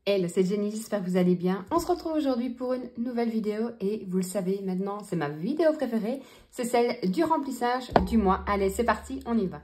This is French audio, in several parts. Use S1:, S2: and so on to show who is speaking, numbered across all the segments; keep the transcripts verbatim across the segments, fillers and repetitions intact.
S1: Hello, c'est Jenny, j'espère que vous allez bien. On se retrouve aujourd'hui pour une nouvelle vidéo et vous le savez maintenant, c'est ma vidéo préférée, c'est celle du remplissage du mois. Allez, c'est parti, on y va.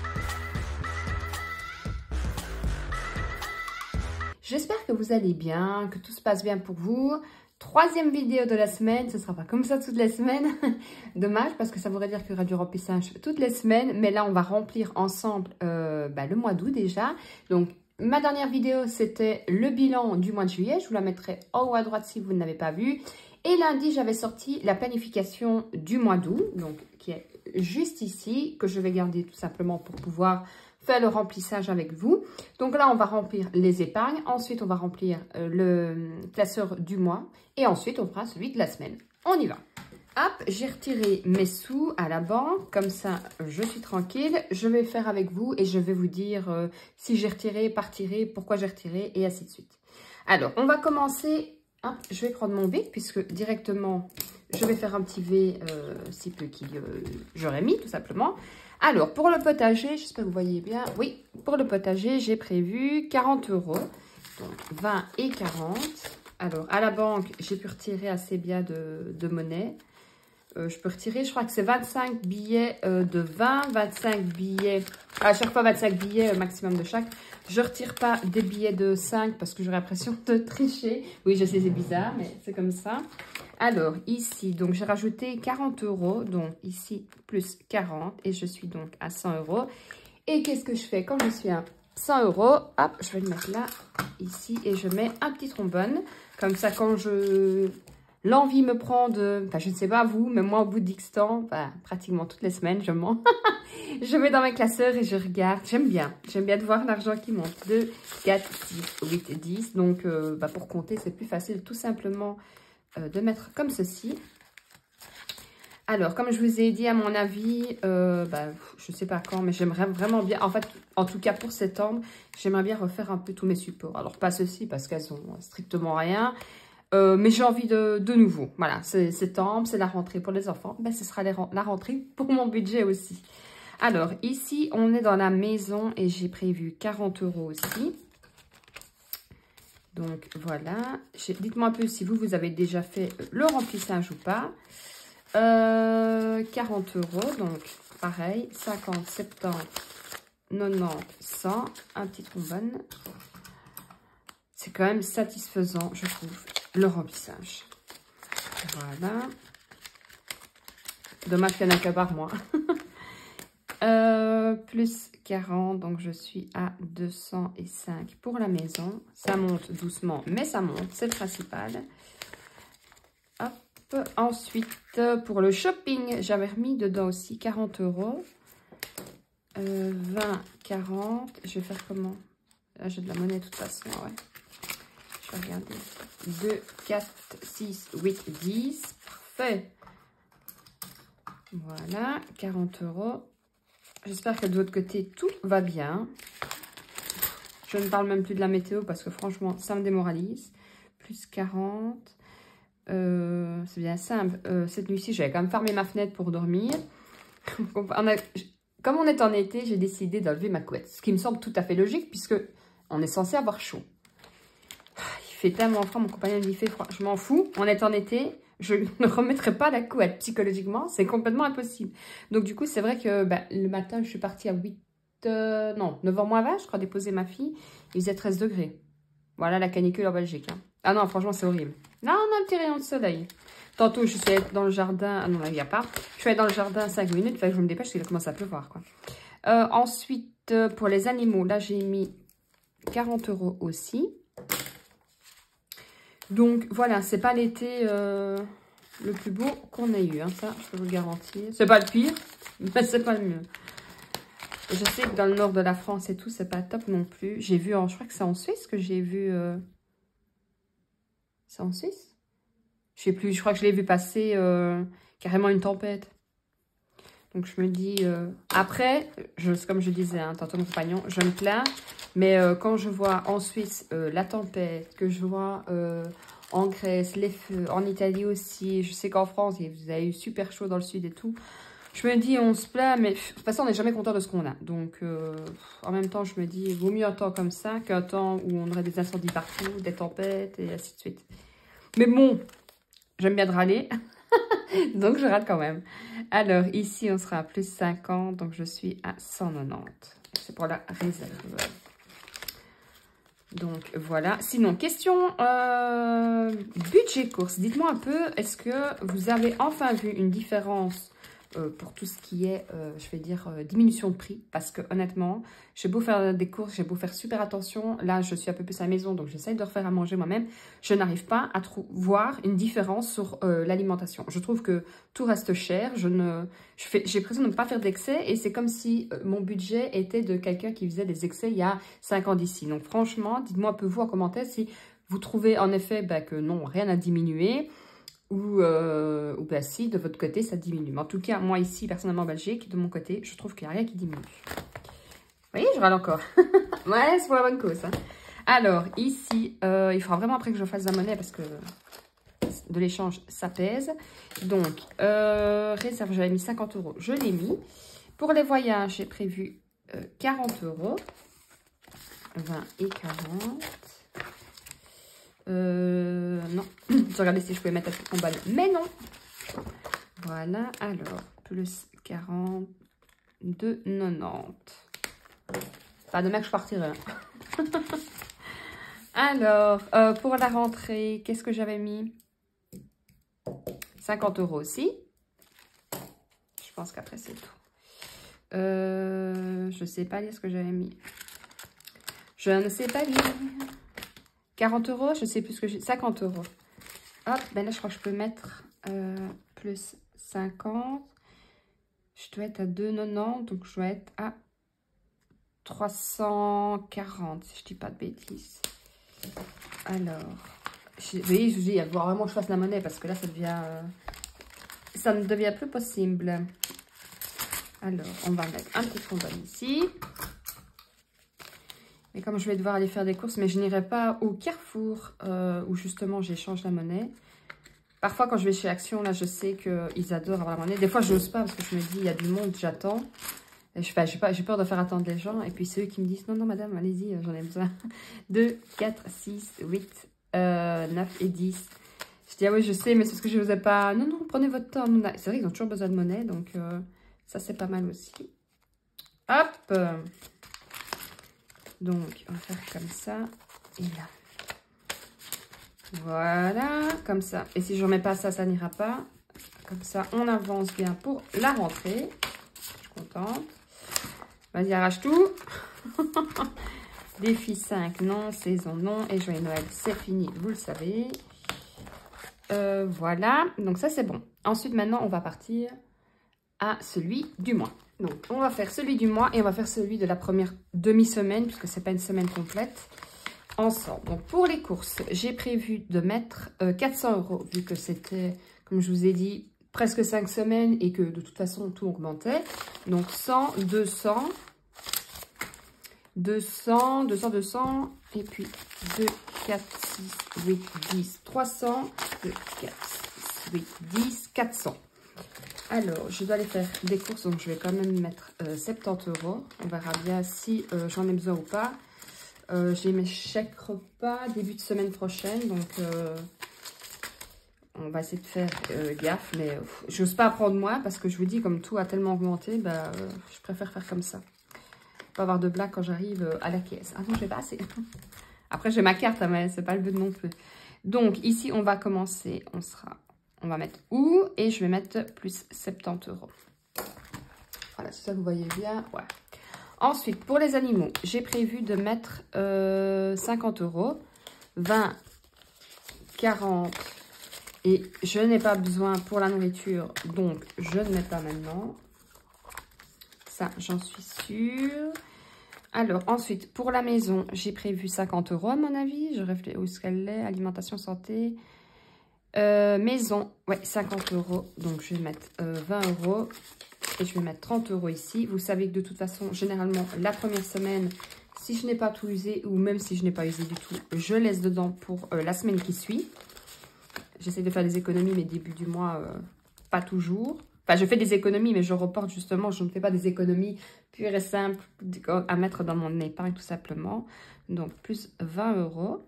S1: J'espère que vous allez bien, que tout se passe bien pour vous. Troisième vidéo de la semaine, ce ne sera pas comme ça toutes les semaines. Dommage parce que ça voudrait dire qu'il y aura du remplissage toutes les semaines. Mais là, on va remplir ensemble euh, bah, le mois d'août déjà. Donc, ma dernière vidéo, c'était le bilan du mois de juillet. Je vous la mettrai en haut à droite si vous ne l'avez pas vu. Et lundi, j'avais sorti la planification du mois d'août, donc qui est juste ici, que je vais garder tout simplement pour pouvoir faire le remplissage avec vous. Donc là, on va remplir les épargnes. Ensuite, on va remplir euh, le classeur du mois. Et ensuite, on fera celui de la semaine. On y va. Hop, j'ai retiré mes sous à la banque. Comme ça, je suis tranquille. Je vais faire avec vous et je vais vous dire euh, si j'ai retiré, pas retiré, pourquoi j'ai retiré et ainsi de suite. Alors, on va commencer. Hop, je vais prendre mon bic puisque directement, je vais faire un petit V euh, si peu qu'il euh, j'aurais mis tout simplement. Alors, pour le potager, j'espère que vous voyez bien. Oui, pour le potager, j'ai prévu quarante euros. Donc, vingt et quarante. Alors, à la banque, j'ai pu retirer assez bien de, de monnaie. Euh, je peux retirer, je crois que c'est vingt-cinq billets euh, de vingt, vingt-cinq billets, à chaque fois vingt-cinq billets euh, maximum de chaque. Je ne retire pas des billets de cinq parce que j'aurais l'impression de tricher. Oui, je sais, c'est bizarre, mais c'est comme ça. Alors, ici, donc j'ai rajouté quarante euros, donc ici, plus quarante, et je suis donc à cent euros. Et qu'est-ce que je fais quand je suis à cent euros? Hop, je vais le mettre là, ici, et je mets un petit trombone. Comme ça, quand je... l'envie me prend de... Enfin, je ne sais pas vous, mais moi, au bout d'X temps, enfin, pratiquement toutes les semaines, je mens. Je vais dans mes classeurs et je regarde. J'aime bien. J'aime bien de voir l'argent qui monte. deux, quatre, six, huit, dix. Donc, euh, bah, pour compter, c'est plus facile tout simplement euh, de mettre comme ceci. Alors, comme je vous ai dit, à mon avis, euh, bah, je ne sais pas quand, mais j'aimerais vraiment bien... En fait, en tout cas pour septembre, j'aimerais bien refaire un peu tous mes supports. Alors, pas ceci parce qu'elles ont strictement rien. Euh, mais j'ai envie de, de nouveau. Voilà, c'est septembre, c'est la rentrée pour les enfants. Ben, ce sera les, la rentrée pour mon budget aussi. Alors, ici, on est dans la maison et j'ai prévu quarante euros aussi. Donc, voilà. Dites-moi un peu si vous, vous avez déjà fait le remplissage ou pas. Euh, quarante euros, donc pareil, cinquante, soixante-dix, quatre-vingt-dix, cent. Un petit trombone. C'est quand même satisfaisant, je trouve, le remplissage. Voilà. Dommage qu'il n'y en a que par mois. Euh, plus quarante, donc je suis à deux cent cinq pour la maison. Ça monte doucement, mais ça monte, c'est le principal. Hop. Ensuite, pour le shopping, j'avais remis dedans aussi quarante euros. Euh, vingt, quarante. Je vais faire comment? Là, j'ai de la monnaie de toute façon, ouais. Je vais regarder. deux, quatre, six, huit, dix. Parfait. Voilà, quarante euros. J'espère que de votre côté, tout va bien. Je ne parle même plus de la météo parce que franchement, ça me démoralise. Plus quarante. Euh, c'est bien simple. Euh, cette nuit-ci, j'avais quand même fermé ma fenêtre pour dormir. on a, comme on est en été, j'ai décidé d'enlever ma couette. Ce qui me semble tout à fait logique puisque on est censé avoir chaud. Il fait tellement froid, mon compagnon me dit il fait froid. Je m'en fous, on est en été. Je ne remettrai pas la couette psychologiquement, c'est complètement impossible. Donc du coup, c'est vrai que bah, le matin, je suis partie à huit, euh, non, neuf heures moins vingt, je crois, déposer ma fille. Il faisait treize degrés. Voilà la canicule en Belgique. Hein. Ah non, franchement, c'est horrible. Là, on a un petit rayon de soleil. Tantôt, je suis allée dans le jardin. Ah non, là, il n'y a pas. Je suis allée dans le jardin cinq minutes, il fallait que je me dépêche, parce qu'il a commencé à pleuvoir. Quoi. Euh, ensuite, euh, pour les animaux, là, j'ai mis quarante euros aussi. Donc voilà, c'est pas l'été euh, le plus beau qu'on ait eu, hein, ça je peux vous le garantir. C'est pas le pire, mais c'est pas le mieux. Et je sais que dans le nord de la France et tout, c'est pas top non plus. J'ai vu, en, je crois que c'est en Suisse que j'ai vu... Euh... C'est en Suisse? Je sais plus, je crois que je l'ai vu passer euh, carrément une tempête. Donc je me dis... Euh... Après, je, comme je disais, hein, tantôt mon compagnon, je me plains. Mais euh, quand je vois en Suisse euh, la tempête, que je vois euh, en Grèce les feux, en Italie aussi, je sais qu'en France, vous avez eu super chaud dans le sud et tout. Je me dis, on se plaint, mais de toute façon, on n'est jamais content de ce qu'on a. Donc, euh, en même temps, je me dis, il vaut mieux un temps comme ça qu'un temps où on aurait des incendies partout, des tempêtes et ainsi de suite. Mais bon, j'aime bien de râler, donc je râle quand même. Alors, ici, on sera à plus cinquante, donc je suis à cent quatre-vingt-dix. C'est pour la réserve. Donc, voilà. Sinon, question euh, budget course. Dites-moi un peu, est-ce que vous avez enfin vu une différence euh, pour tout ce qui est, euh, je vais dire, euh, diminution de prix? Parce que honnêtement, j'ai beau faire des courses, j'ai beau faire super attention. Là, je suis un peu plus à la maison, donc j'essaye de refaire à manger moi-même. Je n'arrive pas à voir une différence sur euh, l'alimentation. Je trouve que tout reste cher. Je ne, je fais, j'ai l'impression de ne pas faire d'excès et c'est comme si euh, mon budget était de quelqu'un qui faisait des excès il y a cinq ans d'ici. Donc franchement, dites-moi un peu vous en commentaire si vous trouvez en effet bah, que non, rien n'a diminué. Ou, euh, ou bah si, de votre côté, ça diminue. Mais en tout cas, moi ici, personnellement en Belgique, de mon côté, je trouve qu'il n'y a rien qui diminue. Vous voyez, je râle encore. Ouais, c'est pour la bonne cause. Hein. Alors, ici, euh, il faudra vraiment après que je fasse la monnaie parce que de l'échange, ça pèse. Donc, euh, réserve, j'avais mis cinquante euros. Je l'ai mis. Pour les voyages, j'ai prévu euh, quarante euros. vingt et quarante. Euh, non, je regardais si je pouvais mettre un truc en balle, mais non. Voilà, alors, plus quarante, deux quatre-vingt-dix. Pas demain que je partirai. Alors, euh, pour la rentrée, qu'est-ce que j'avais mis? cinquante euros aussi. Je pense qu'après, c'est tout. Euh, je ne sais pas lire ce que j'avais mis. Je ne sais pas lire. quarante euros, je sais plus ce que j'ai. cinquante euros. Hop, ben là, je crois que je peux mettre euh, plus cinquante. Je dois être à deux quatre-vingt-dix, donc je dois être à trois cent quarante, si je dis pas de bêtises. Alors, je, oui, je vous dis, il faut vraiment que je fasse la monnaie, parce que là, ça devient... Euh, ça ne devient plus possible. Alors, on va mettre un petit fondant ici. Et comme je vais devoir aller faire des courses, mais je n'irai pas au Carrefour euh, où justement j'échange la monnaie. Parfois quand je vais chez Action, là je sais qu'ils adorent avoir la monnaie. Des fois je n'ose pas parce que je me dis il y a du monde, j'attends. J'ai peur de faire attendre les gens. Et puis c'est eux qui me disent non, non madame, allez-y, j'en ai besoin. deux, quatre, six, huit, neuf et dix. Je dis ah oui je sais mais c'est ce que je ne vous ai pas. Non, non, prenez votre temps. C'est vrai qu'ils ont toujours besoin de monnaie donc euh, ça c'est pas mal aussi. Hop. Donc, on va faire comme ça et là. Voilà, comme ça. Et si je ne remets pas ça, ça n'ira pas. Comme ça, on avance bien pour la rentrée. Je suis contente. Vas-y, arrache tout. Défi cinq, non. Saison, non. Et joyeux Noël, c'est fini, vous le savez. Euh, voilà, donc ça, c'est bon. Ensuite, maintenant, on va partir à celui du mois. Donc, on va faire celui du mois et on va faire celui de la première demi-semaine, puisque ce n'est pas une semaine complète, ensemble. Donc, pour les courses, j'ai prévu de mettre euh, quatre cents euros, vu que c'était, comme je vous ai dit, presque cinq semaines et que de toute façon, tout augmentait. Donc, cent, deux cents, deux cents, deux cents, deux cents, et puis deux, quatre, six, huit, dix, trois cents, deux, quatre, six, huit, dix, quatre cents. Alors, je dois aller faire des courses, donc je vais quand même mettre euh, soixante-dix euros. On verra bien si euh, j'en ai besoin ou pas. Euh, J'ai mes chèques repas début de semaine prochaine, donc euh, on va essayer de faire euh, gaffe. Mais euh, j'ose pas prendre moi parce que je vous dis, comme tout a tellement augmenté, bah, euh, je préfère faire comme ça. Pas avoir de blague quand j'arrive euh, à la caisse. Ah non, je vais pas assez. Après, j'ai ma carte, mais c'est pas le but non plus. Donc, ici, on va commencer. On sera... On va mettre où et je vais mettre plus soixante-dix euros. Voilà, c'est ça que vous voyez bien. Ouais. Ensuite, pour les animaux, j'ai prévu de mettre euh, cinquante euros, vingt, quarante. Et je n'ai pas besoin pour la nourriture, donc je ne mets pas maintenant. Ça, j'en suis sûre. Alors, ensuite, pour la maison, j'ai prévu cinquante euros à mon avis. Je réfléchis où est-ce qu'elle est. Alimentation, santé... Euh, maison, ouais, cinquante euros. Donc, je vais mettre euh, vingt euros. Et je vais mettre trente euros ici. Vous savez que de toute façon, généralement, la première semaine, si je n'ai pas tout usé, ou même si je n'ai pas usé du tout, je laisse dedans pour euh, la semaine qui suit. J'essaie de faire des économies, mais début du mois, euh, pas toujours. Enfin, je fais des économies, mais je reporte justement, je ne fais pas des économies pures et simples à mettre dans mon épargne tout simplement. Donc, plus vingt euros.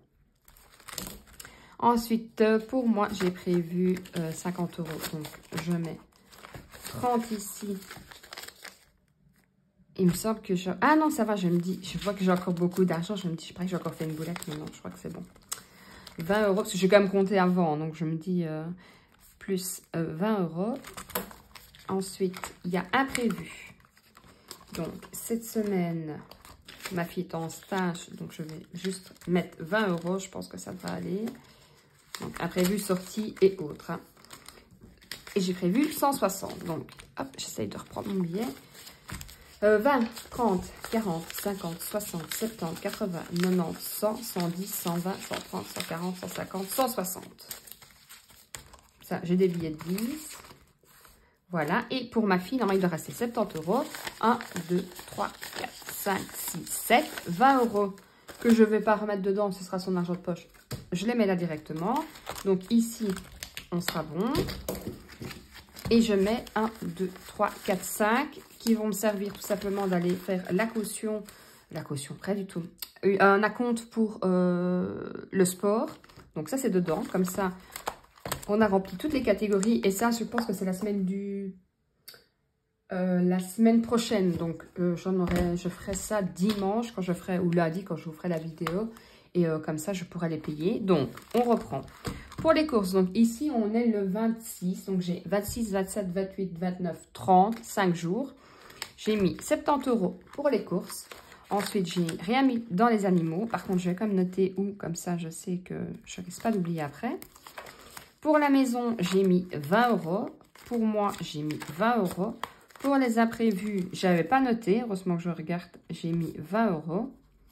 S1: Ensuite, pour moi, j'ai prévu euh, cinquante euros. Donc, je mets trente ici. Il me semble que je... Ah non, ça va, je me dis, je vois que j'ai encore beaucoup d'argent. Je me dis, je crois que j'ai encore fait une boulette, mais non, je crois que c'est bon. vingt euros, parce que j'ai quand même compté avant. Donc, je me dis, euh, plus euh, vingt euros. Ensuite, il y a imprévu. Donc, cette semaine, ma fille est en stage. Donc, je vais juste mettre vingt euros. Je pense que ça va aller. Donc, imprévu, sortie et autres. Hein. Et j'ai prévu cent soixante. Donc, hop, j'essaye de reprendre mon billet. Euh, vingt, trente, quarante, cinquante, soixante, soixante-dix, quatre-vingts, quatre-vingts, cent, cent dix, cent vingt, cent trente, cent quarante, cent cinquante, cent soixante. Ça, j'ai des billets de dix. Voilà. Et pour ma fille, normalement, il doit rester soixante-dix euros. un, deux, trois, quatre, cinq, six, sept, vingt euros que je ne vais pas remettre dedans. Ce sera son argent de poche. Je les mets là directement. Donc ici, on sera bon. Et je mets un, deux, trois, quatre, cinq qui vont me servir tout simplement d'aller faire la caution. La caution, pas du tout. Un acompte pour euh, le sport. Donc ça, c'est dedans. Comme ça, on a rempli toutes les catégories. Et ça, je pense que c'est la semaine du... Euh, la semaine prochaine. Donc, euh, j'en aurai, je ferai ça dimanche quand je ferai, ou lundi quand je vous ferai la vidéo. Et euh, comme ça, je pourrai les payer. Donc, on reprend. Pour les courses, donc ici, on est le vingt-six. Donc, j'ai vingt-six, vingt-sept, vingt-huit, vingt-neuf, trente, cinq jours. J'ai mis soixante-dix euros pour les courses. Ensuite, j'ai rien mis dans les animaux. Par contre, je vais quand même noter où. Comme ça, je sais que je ne risque pas d'oublier après. Pour la maison, j'ai mis vingt euros. Pour moi, j'ai mis vingt euros. Pour les imprévus, je n'avais pas noté. Heureusement que je regarde, j'ai mis vingt euros.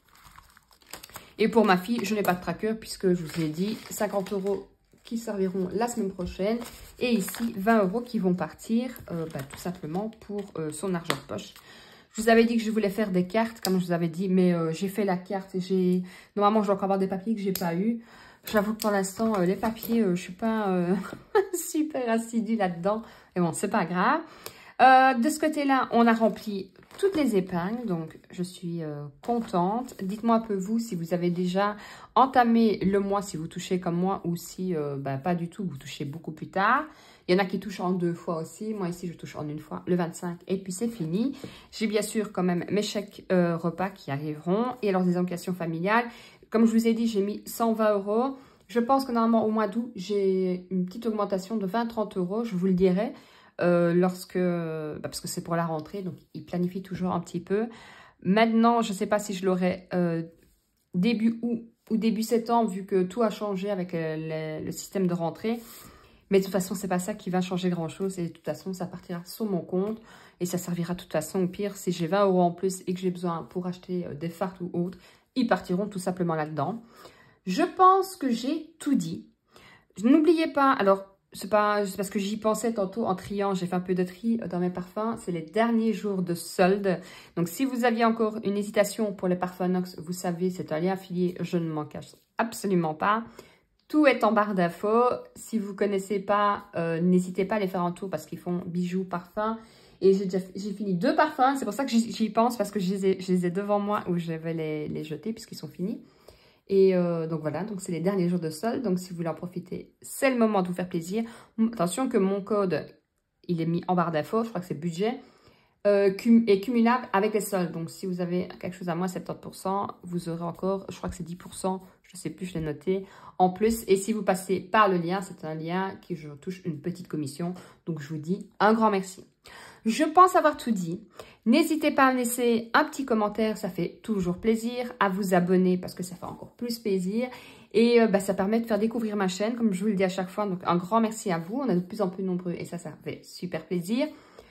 S1: Et pour ma fille, je n'ai pas de tracker puisque je vous ai dit cinquante euros qui serviront la semaine prochaine. Et ici, vingt euros qui vont partir euh, bah, tout simplement pour euh, son argent de poche. Je vous avais dit que je voulais faire des cartes, comme je vous avais dit, mais euh, j'ai fait la carte. Et j'ai normalement, je dois encore avoir des papiers que je n'ai pas eu. J'avoue que pour l'instant, euh, les papiers, euh, je ne suis pas euh, super assidue là-dedans. Mais bon, c'est pas grave. Euh, de ce côté-là, on a rempli toutes les épingles, donc je suis euh, contente. Dites-moi un peu vous si vous avez déjà entamé le mois, si vous touchez comme moi, ou si euh, bah, pas du tout, vous touchez beaucoup plus tard. Il y en a qui touchent en deux fois aussi. Moi ici, je touche en une fois, le vingt-cinq, et puis c'est fini. J'ai bien sûr quand même mes chèques euh, repas qui arriveront. Et alors des allocations familiales, comme je vous ai dit, j'ai mis cent vingt euros. Je pense que normalement au mois d'août, j'ai une petite augmentation de vingt à trente euros, je vous le dirai. Euh, lorsque, bah parce que c'est pour la rentrée, donc ils planifient toujours un petit peu. Maintenant, je ne sais pas si je l'aurai euh, début août ou début septembre, vu que tout a changé avec euh, le, le système de rentrée. Mais de toute façon, c'est pas ça qui va changer grand-chose. Et de toute façon, ça partira sur mon compte. Et ça servira de toute façon, au pire, si j'ai vingt euros en plus et que j'ai besoin pour acheter euh, des farts ou autres, ils partiront tout simplement là-dedans. Je pense que j'ai tout dit. N'oubliez pas, alors... C'est pas parce que j'y pensais tantôt en triant, j'ai fait un peu de tri dans mes parfums. C'est les derniers jours de solde. Donc, si vous aviez encore une hésitation pour les parfums Nox, vous savez, c'est un lien affilié. Je ne m'en cache absolument pas. Tout est en barre d'infos. Si vous ne connaissez pas, euh, n'hésitez pas à les faire un tour parce qu'ils font bijoux, parfums. Et j'ai déjà j'ai fini deux parfums. C'est pour ça que j'y pense parce que je les ai, je les ai devant moi où je vais les, les jeter puisqu'ils sont finis. Et euh, donc voilà, donc c'est les derniers jours de solde. Donc si vous voulez en profiter, c'est le moment de vous faire plaisir. Attention que mon code, il est mis en barre d'infos. Je crois que c'est budget. Euh, cum est cumulable avec les soldes. Donc si vous avez quelque chose à moins soixante-dix pour cent, vous aurez encore, je crois que c'est dix pour cent. Je ne sais plus, je l'ai noté en plus. Et si vous passez par le lien, c'est un lien qui je touche une petite commission. Donc je vous dis un grand merci. Je pense avoir tout dit. N'hésitez pas à me laisser un petit commentaire, ça fait toujours plaisir. À vous abonner parce que ça fait encore plus plaisir. Et euh, bah, ça permet de faire découvrir ma chaîne, comme je vous le dis à chaque fois. Donc un grand merci à vous. On est de plus en plus nombreux et ça, ça fait super plaisir.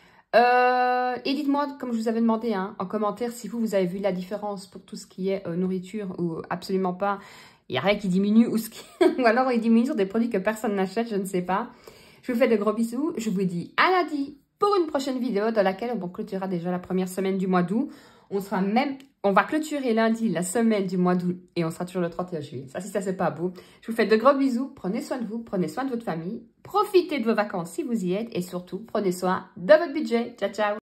S1: Euh, et dites-moi, comme je vous avais demandé hein, en commentaire, si vous, vous avez vu la différence pour tout ce qui est euh, nourriture ou absolument pas. Il n'y a rien qui diminue ou, ce qui... ou alors il diminue sur des produits que personne n'achète, je ne sais pas. Je vous fais de gros bisous. Je vous dis à lundi pour une prochaine vidéo dans laquelle on clôturera déjà la première semaine du mois d'août. On sera même, on va clôturer lundi la semaine du mois d'août et on sera toujours le trente et un juillet. Ça, si ça, c'est pas beau. Je vous fais de gros bisous. Prenez soin de vous, prenez soin de votre famille. Profitez de vos vacances si vous y êtes et surtout, prenez soin de votre budget. Ciao, ciao.